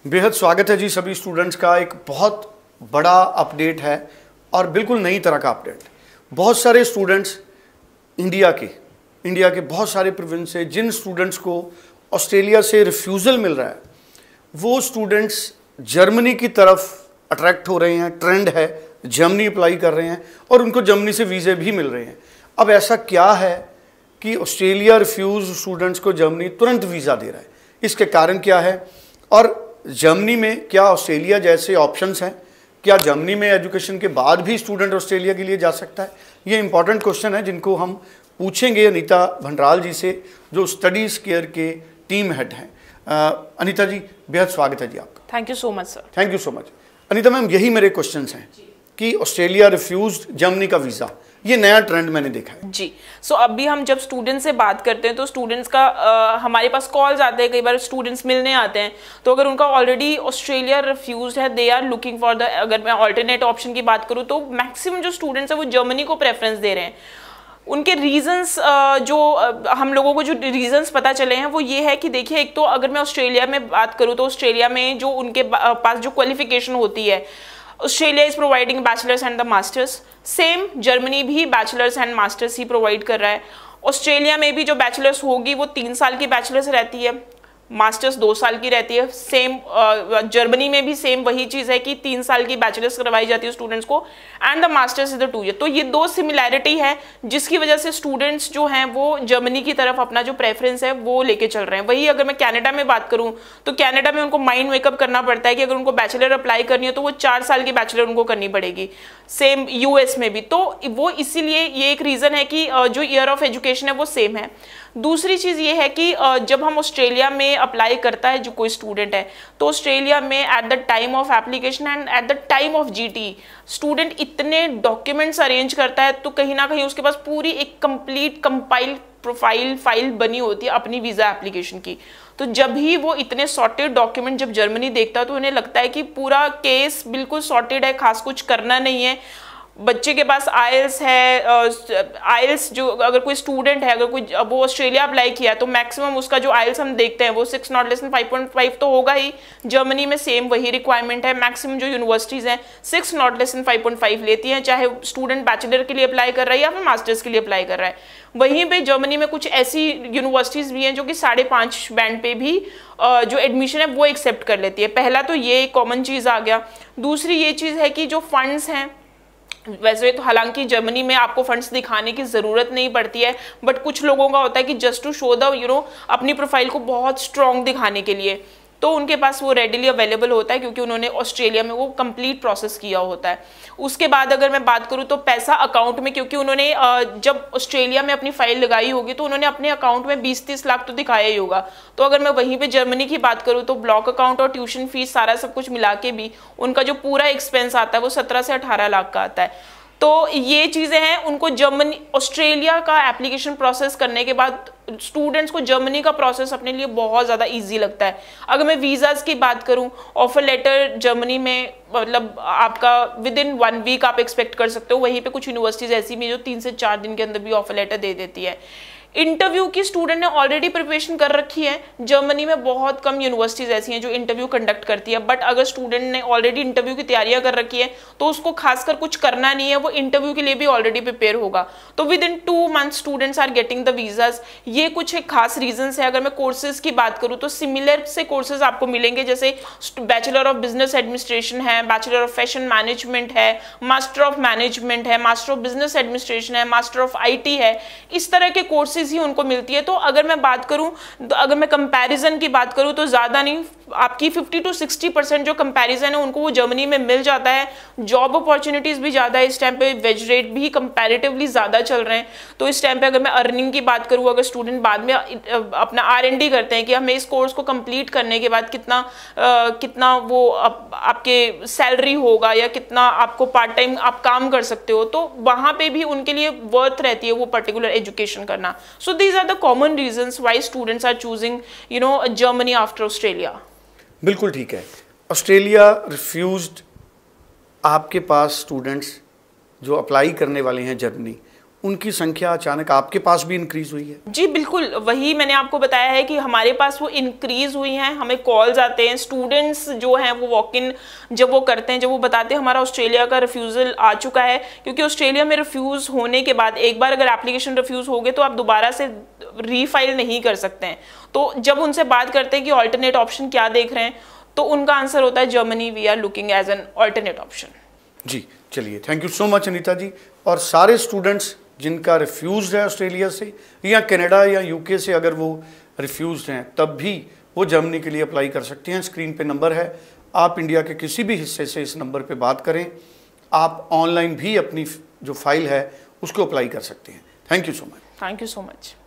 बेहद स्वागत है जी सभी स्टूडेंट्स का। एक बहुत बड़ा अपडेट है और बिल्कुल नई तरह का अपडेट। बहुत सारे स्टूडेंट्स इंडिया के बहुत सारे प्रोविंस से जिन स्टूडेंट्स को ऑस्ट्रेलिया से रिफ्यूज़ल मिल रहा है वो स्टूडेंट्स जर्मनी की तरफ अट्रैक्ट हो रहे हैं। ट्रेंड है, जर्मनी अप्लाई कर रहे हैं और उनको जर्मनी से वीज़े भी मिल रहे हैं। अब ऐसा क्या है कि ऑस्ट्रेलिया रिफ्यूज़ स्टूडेंट्स को जर्मनी तुरंत वीज़ा दे रहा है? इसके कारण क्या है और जर्मनी में क्या ऑस्ट्रेलिया जैसे ऑप्शंस हैं? क्या जर्मनी में एजुकेशन के बाद भी स्टूडेंट ऑस्ट्रेलिया के लिए जा सकता है? ये इंपॉर्टेंट क्वेश्चन है जिनको हम पूछेंगे अनीता भंडराल जी से, जो स्टडीज़ केयर के टीम हेड हैं। अनीता जी, बेहद स्वागत है जी आपका। Thank you so much sir. Thank you so much. Anita ma'am, यही मेरे क्वेश्चंस हैं कि ऑस्ट्रेलिया रिफ्यूज्ड जर्मनी का वीज़ा, ये नया ट्रेंड मैंने देखा है जी। सो अभी हम जब स्टूडेंट्स से बात करते हैं तो स्टूडेंट्स का हमारे पास कॉल्स आते हैं, कई बार स्टूडेंट्स मिलने आते हैं। तो अगर उनका ऑलरेडी ऑस्ट्रेलिया रिफ्यूज्ड है, they are looking for the, अगर मैं ऑल्टरनेट ऑप्शन की बात करूँ तो मैक्सिमम जो स्टूडेंट्स है वो जर्मनी को प्रेफरेंस दे रहे हैं। उनके रीजंस जो हम लोगों को जो रीजंस पता चले हैं वो ये है कि देखिए, एक तो अगर मैं ऑस्ट्रेलिया में बात करूँ तो ऑस्ट्रेलिया में जो उनके पास जो क्वालिफिकेशन होती है, Australia is providing bachelors and the masters. Same Germany भी बैचलर्स एंड मास्टर्स ही प्रोवाइड कर रहा है। ऑस्ट्रेलिया में भी जो बैचलर्स होगी वो 3 साल की बैचलर्स रहती है, मास्टर्स 2 साल की रहती है। सेम जर्मनी में भी सेम वही चीज़ है कि 3 साल की बैचलर्स करवाई जाती है स्टूडेंट्स को and the masters is the 2 year. तो ये 2 सिमिलैरिटी है जिसकी वजह से स्टूडेंट्स जो हैं वो जर्मनी की तरफ अपना जो प्रेफरेंस है वो लेके चल रहे हैं। वही अगर मैं कनाडा में बात करूं तो कनाडा में उनको माइंड मेकअप करना पड़ता है कि अगर उनको बैचलर अप्लाई करनी है तो वो 4 साल की बैचलर उनको करनी पड़ेगी। सेम यूएस में भी, तो वो इसीलिए ये एक रीज़न है कि जो ईयर ऑफ एजुकेशन है वो सेम है। दूसरी चीज़ ये है कि जब हम ऑस्ट्रेलिया में अप्लाई करता है जो कोई स्टूडेंट है तो ऑस्ट्रेलिया में at the time of application and at the time of GT student इतने डॉक्यूमेंट्स अरेंज करता है तो कहीं ना कहीं उसके पास पूरी एक कंप्लीट कंपाइल प्रोफाइल फाइल बनी होती है अपनी वीज़ा एप्लीकेशन की। तो जब भी वो इतने सॉर्टेड डॉक्यूमेंट जब जर्मनी देखता है तो उन्हें लगता है कि पूरा केस बिल्कुल सॉर्टेड है, खास कुछ करना नहीं है। बच्चे के पास आइल्स है, आइल्स जो अगर कोई स्टूडेंट है, अगर कोई वो ऑस्ट्रेलिया अप्लाई किया तो मैक्सिमम उसका जो आइल्स हम देखते हैं वो 6 नॉट लेस देन 5.5 तो होगा ही। जर्मनी में सेम वही रिक्वायरमेंट है। मैक्सिमम जो यूनिवर्सिटीज़ हैं 6 नॉट लेस देन 5.5 लेती हैं, चाहे स्टूडेंट बैचलर के लिए अप्लाई कर रहा है या फिर मास्टर्स के लिए अप्लाई कर रहा है। वहीं पे जर्मनी में कुछ ऐसी यूनिवर्सिटीज़ भी हैं जो कि 5.5 बैंड पे भी जो एडमिशन है वो एक्सेप्ट कर लेती है। पहला तो ये एक कॉमन चीज़ आ गया। दूसरी ये चीज़ है कि जो फंड्स हैं, वैसे तो हालांकि जर्मनी में आपको फंड्स दिखाने की ज़रूरत नहीं पड़ती है, बट कुछ लोगों का होता है कि जस्ट टू शो द अपनी प्रोफाइल को बहुत स्ट्रॉन्ग दिखाने के लिए, तो उनके पास वो रेडिली अवेलेबल होता है क्योंकि उन्होंने ऑस्ट्रेलिया में वो कंप्लीट प्रोसेस किया होता है। उसके बाद अगर मैं बात करूँ तो पैसा अकाउंट में, क्योंकि उन्होंने जब ऑस्ट्रेलिया में अपनी फाइल लगाई होगी तो उन्होंने अपने अकाउंट में 20-30 लाख तो दिखाया ही होगा। तो अगर मैं वहीं पे जर्मनी की बात करूँ तो ब्लॉक अकाउंट और ट्यूशन फीस सारा सब कुछ मिला के भी उनका जो पूरा एक्सपेंस आता है वो 17 से 18 लाख का आता है। तो ये चीज़ें हैं। उनको जर्मनी ऑस्ट्रेलिया का एप्लीकेशन प्रोसेस करने के बाद स्टूडेंट्स को जर्मनी का प्रोसेस अपने लिए बहुत ज़्यादा इजी लगता है। अगर मैं वीज़ाज़ की बात करूं, ऑफर लेटर जर्मनी में मतलब आपका विद इन 1 वीक आप एक्सपेक्ट कर सकते हो। वहीं पे कुछ यूनिवर्सिटीज़ ऐसी भी जो 3 से 4 दिन के अंदर भी ऑफर लेटर दे देती है। इंटरव्यू की स्टूडेंट ने ऑलरेडी प्रिपरेशन कर रखी है। जर्मनी में बहुत कम यूनिवर्सिटीज़ ऐसी हैं जो इंटरव्यू कंडक्ट करती है, बट अगर स्टूडेंट ने ऑलरेडी इंटरव्यू की तैयारियां कर रखी है तो उसको खासकर कुछ करना नहीं है, वो इंटरव्यू के लिए भी ऑलरेडी प्रिपेयर होगा। तो within 2 months students are getting the visas. ये कुछ एक खास रीजंस है। अगर मैं कोर्सेज की बात करूँ तो सिमिलर से कोर्सेज आपको मिलेंगे, जैसे बैचलर ऑफ बिजनेस एडमिनिस्ट्रेशन है, बैचलर ऑफ फैशन मैनेजमेंट है, मास्टर ऑफ मैनेजमेंट है, मास्टर ऑफ बिजनेस एडमिनिस्ट्रेशन है, मास्टर ऑफ IT है। इस तरह के कोर्सेज ही उनको मिलती है। तो अगर मैं बात करूं, अगर मैं कंपैरिजन की बात करूं तो ज़्यादा नहीं, आपकी 50 to 60% जो कंपैरिजन है उनको वो जर्मनी में मिल जाता है। जॉब अपॉर्चुनिटीज़ भी ज़्यादा है इस टाइम पे, वेज रेट भी कंपैरेटिवली ज़्यादा चल रहे हैं। तो इस टाइम पे अगर मैं अर्निंग की बात करूँ, अगर स्टूडेंट बाद में अपना R&D करते हैं कि हमें इस कोर्स को कंप्लीट करने के बाद कितना वो आपके सैलरी होगा या कितना आपको पार्ट टाइम आप काम कर सकते हो, तो वहाँ पे भी उनके लिए वर्थ रहती है वो पर्टिकुलर एजुकेशन करना। So these are the common reasons why students are choosing Germany after Australia. बिल्कुल ठीक है। ऑस्ट्रेलिया रिफ्यूज्ड, आपके पास स्टूडेंट्स जो अप्लाई करने वाले हैं जर्मनी, उनकी संख्या अचानक आपके पास भी इंक्रीज हुई है? जी बिल्कुल, वही मैंने आपको बताया है कि हमारे पास वो इंक्रीज हुई हैं, हमें कॉल्स आते हैं, स्टूडेंट्स जो हैं वो वॉक इन जब वो करते हैं, जब वो बताते हैं हमारा ऑस्ट्रेलिया का रिफ्यूज़ल आ चुका है, क्योंकि ऑस्ट्रेलिया में रिफ्यूज़ होने के बाद एक बार अगर एप्लीकेशन रिफ्यूज़ हो गए तो आप दोबारा से रीफाइल नहीं कर सकते हैं। तो जब उनसे बात करते हैं कि ऑल्टरनेट ऑप्शन क्या देख रहे हैं, तो उनका आंसर होता है Germany we are looking as an alternate option. जी चलिए, thank you so much Anita ji. और सारे स्टूडेंट्स जिनका रिफ्यूज़ है ऑस्ट्रेलिया से या कनाडा या यूके से, अगर वो रिफ्यूज़ हैं तब भी वो जर्मनी के लिए अप्लाई कर सकते हैं। स्क्रीन पे नंबर है, आप इंडिया के किसी भी हिस्से से इस नंबर पे बात करें, आप ऑनलाइन भी अपनी जो फाइल है उसको अप्लाई कर सकते हैं। Thank you so much. Thank you so much.